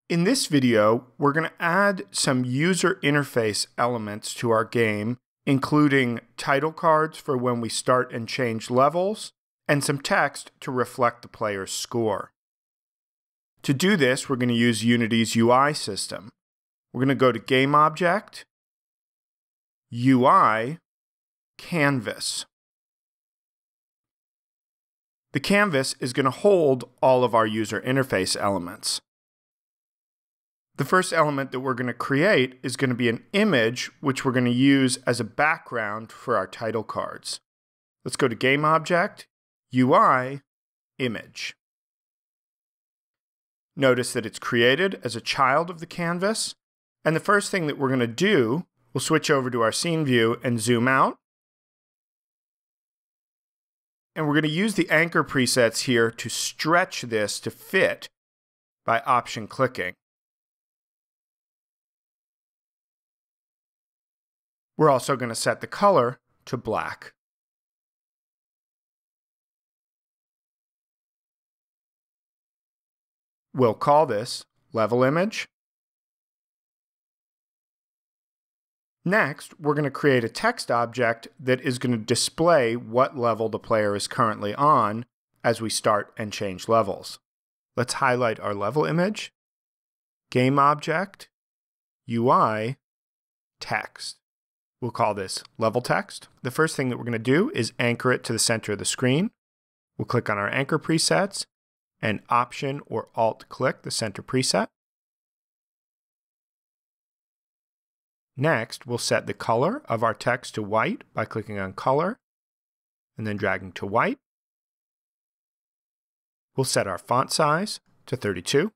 In this video, we're going to add some user interface elements to our game, including title cards for when we start and change levels, and some text to reflect the player's score. To do this, we're going to use Unity's UI system. We're going to go to Game Object, UI, Canvas. The canvas is going to hold all of our user interface elements. The first element that we're going to create is going to be an image, which we're going to use as a background for our title cards. Let's go to Game Object, UI, Image. Notice that it's created as a child of the canvas. And the first thing that we're going to do, we'll switch over to our scene view and zoom out. And we're going to use the anchor presets here to stretch this to fit by option clicking. We're also going to set the color to black. We'll call this level image. Next, we're going to create a text object that is going to display what level the player is currently on as we start and change levels. Let's highlight our level image, Game Object, UI, Text. We'll call this level text. The first thing that we're going to do is anchor it to the center of the screen. We'll click on our anchor presets and Option or Alt click the center preset. Next, we'll set the color of our text to white by clicking on Color and then dragging to white. We'll set our font size to 32.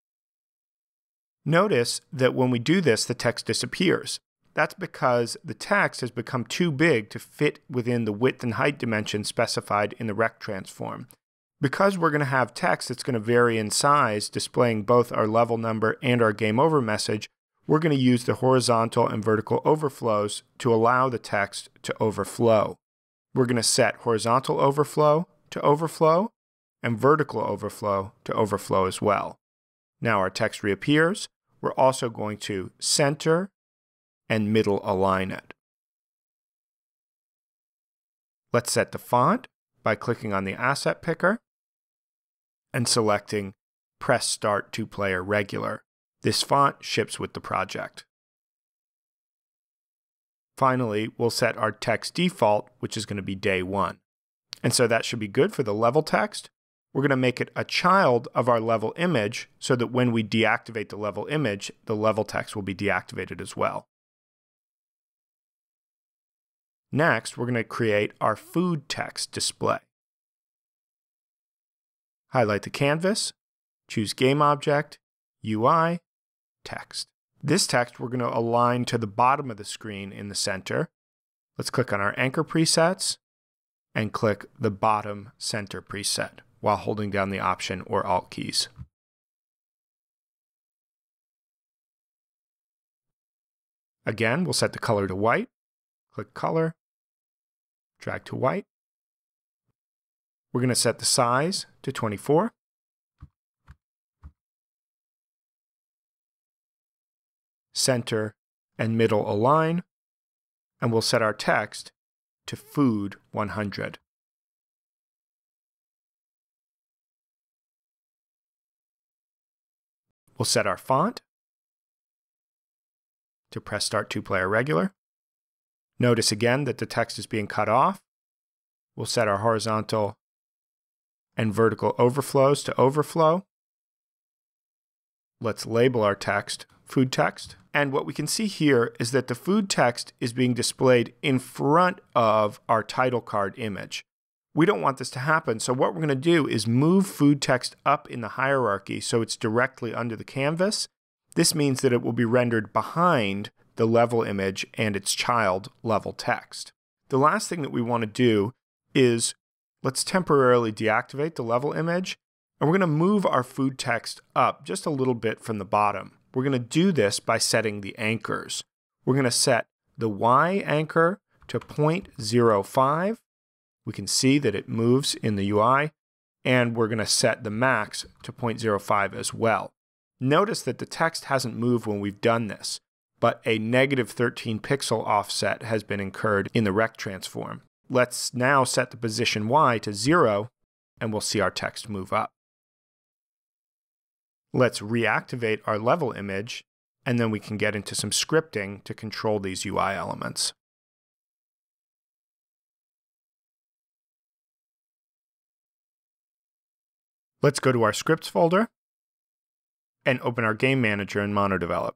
Notice that when we do this, the text disappears. That's because the text has become too big to fit within the width and height dimensions specified in the rect transform. Because we're going to have text that's going to vary in size, displaying both our level number and our game over message, we're going to use the horizontal and vertical overflows to allow the text to overflow. We're going to set horizontal overflow to overflow and vertical overflow to overflow as well. Now our text reappears. We're also going to center and middle align it. Let's set the font by clicking on the asset picker and selecting Press Start to Player Regular. This font ships with the project. Finally, we'll set our text default, which is going to be day 1. And so that should be good for the level text. We're going to make it a child of our level image so that when we deactivate the level image, the level text will be deactivated as well. Next, we're going to create our food text display. Highlight the canvas, choose Game Object, UI, Text. This text we're going to align to the bottom of the screen in the center. Let's click on our anchor presets and click the bottom center preset while holding down the Option or Alt keys. Again, we'll set the color to white, click Color, drag to white. We're going to set the size to 24. Center and middle align, and we'll set our text to Food 100. We'll set our font to Press Start to Player Regular. Notice again that the text is being cut off. We'll set our horizontal and vertical overflows to overflow. Let's label our text food text. And what we can see here is that the food text is being displayed in front of our title card image. We don't want this to happen, so what we're going to do is move food text up in the hierarchy so it's directly under the canvas. This means that it will be rendered behind the level image and its child level text. The last thing that we want to do is let's temporarily deactivate the level image, and we're going to move our food text up just a little bit from the bottom. We're going to do this by setting the anchors. We're going to set the Y anchor to 0.05. We can see that it moves in the UI, and we're going to set the max to 0.05 as well. Notice that the text hasn't moved when we've done this, but a negative 13 pixel offset has been incurred in the rect transform. Let's now set the position Y to 0, and we'll see our text move up. Let's reactivate our level image, and then we can get into some scripting to control these UI elements. Let's go to our scripts folder and open our game manager in MonoDevelop.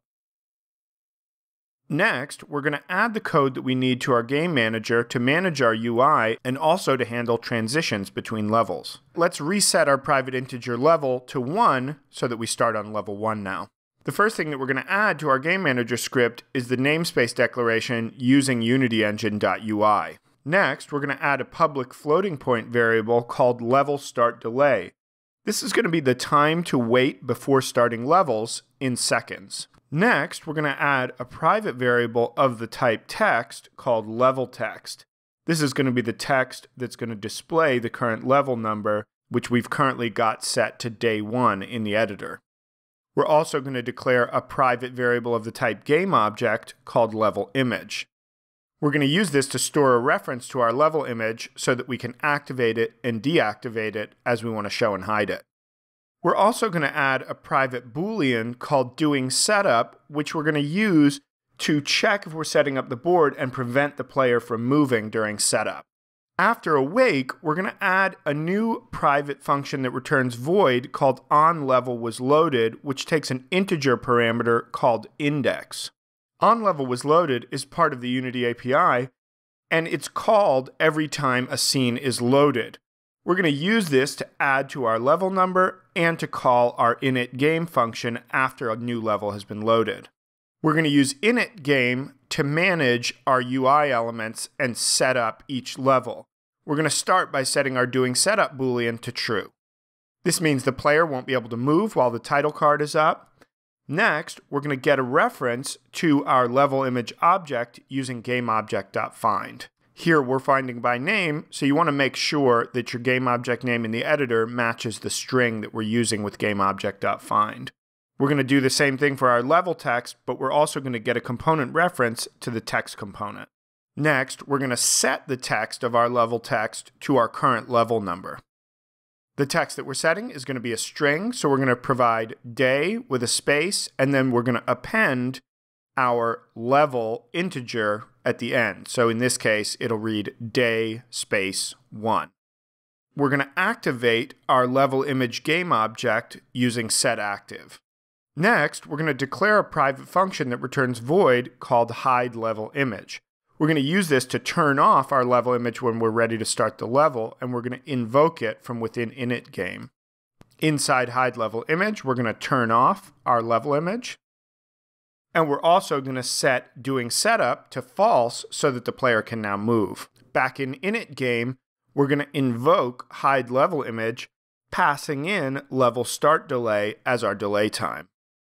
Next, we're going to add the code that we need to our game manager to manage our UI and also to handle transitions between levels. Let's reset our private integer level to 1 so that we start on level 1 now. The first thing that we're going to add to our game manager script is the namespace declaration using UnityEngine.ui. Next, we're going to add a public floating point variable called level start delay. This is going to be the time to wait before starting levels in seconds. Next, we're going to add a private variable of the type text called level text. This is going to be the text that's going to display the current level number, which we've currently got set to day 1 in the editor. We're also going to declare a private variable of the type GameObject called level image. We're going to use this to store a reference to our level image so that we can activate it and deactivate it as we want to show and hide it. We're also going to add a private Boolean called doingSetup, which we're going to use to check if we're setting up the board and prevent the player from moving during setup. After awake, we're going to add a new private function that returns void called onLevelWasLoaded, which takes an integer parameter called index. OnLevelWasLoaded is part of the Unity API, and it's called every time a scene is loaded. We're going to use this to add to our level number and to call our initGame function after a new level has been loaded. We're going to use initGame to manage our UI elements and set up each level. We're going to start by setting our doingSetup Boolean to true. This means the player won't be able to move while the title card is up. Next, we're going to get a reference to our level image object using GameObject.find. Here we're finding by name, so you want to make sure that your GameObject name in the editor matches the string that we're using with GameObject.find. We're going to do the same thing for our level text, but we're also going to get a component reference to the text component. Next, we're going to set the text of our level text to our current level number. The text that we're setting is going to be a string, so we're going to provide day with a space, and then we're going to append our level integer at the end. So in this case, it'll read day space 1. We're going to activate our level image game object using setActive. Next, we're going to declare a private function that returns void called hideLevelImage. We're going to use this to turn off our level image when we're ready to start the level, and we're going to invoke it from within initGame. Inside hideLevelImage, we're going to turn off our level image. And we're also going to set doingSetup to false so that the player can now move. Back in initGame, we're going to invoke hideLevelImage, passing in level start delay as our delay time.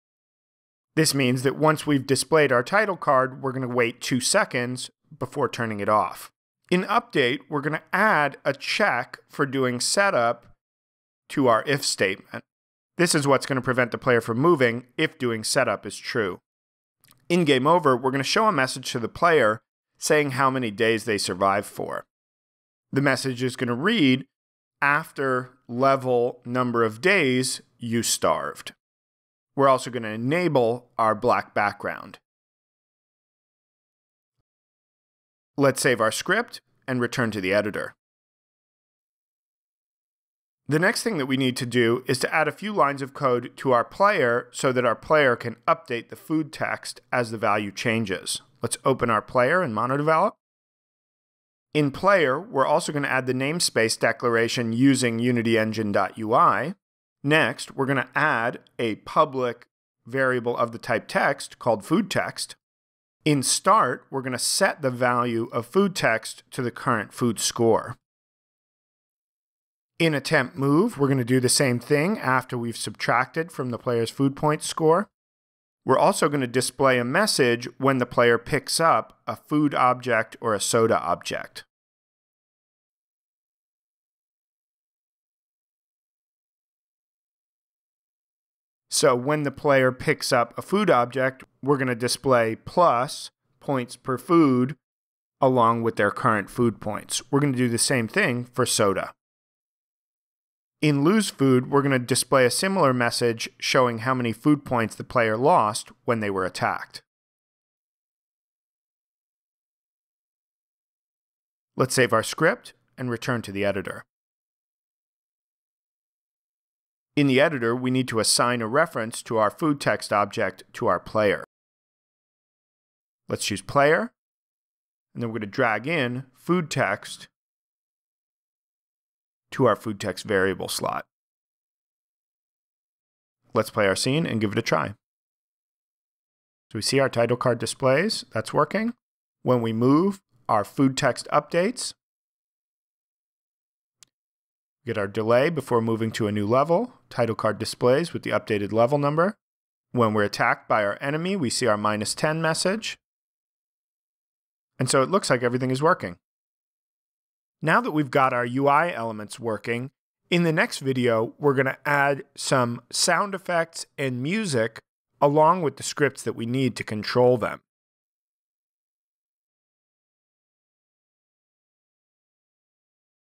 This means that once we've displayed our title card, we're going to wait 2 seconds before turning it off. In update, we're going to add a check for doingSetup to our if statement. This is what's going to prevent the player from moving if doingSetup is true. In Game Over, we're going to show a message to the player saying how many days they survived for. The message is going to read, after level number of days, you starved. We're also going to enable our black background. Let's save our script and return to the editor. The next thing that we need to do is to add a few lines of code to our player so that our player can update the food text as the value changes. Let's open our player in MonoDevelop. In player, we're also going to add the namespace declaration using UnityEngine.ui. Next, we're going to add a public variable of the type text called food text. In start, we're going to set the value of food text to the current food score. In attempt move, we're going to do the same thing after we've subtracted from the player's food point score. We're also going to display a message when the player picks up a food object or a soda object. So when the player picks up a food object, we're going to display plus points per food along with their current food points. We're going to do the same thing for soda. In lose food, we're going to display a similar message showing how many food points the player lost when they were attacked. Let's save our script and return to the editor. In the editor, we need to assign a reference to our food text object to our player. Let's choose player, and then we're going to drag in food text to our food text variable slot. Let's play our scene and give it a try. So we see our title card displays. That's working. When we move, our food text updates. We get our delay before moving to a new level. Title card displays with the updated level number. When we're attacked by our enemy, we see our -10 message. And so it looks like everything is working. Now that we've got our UI elements working, in the next video, we're going to add some sound effects and music along with the scripts that we need to control them.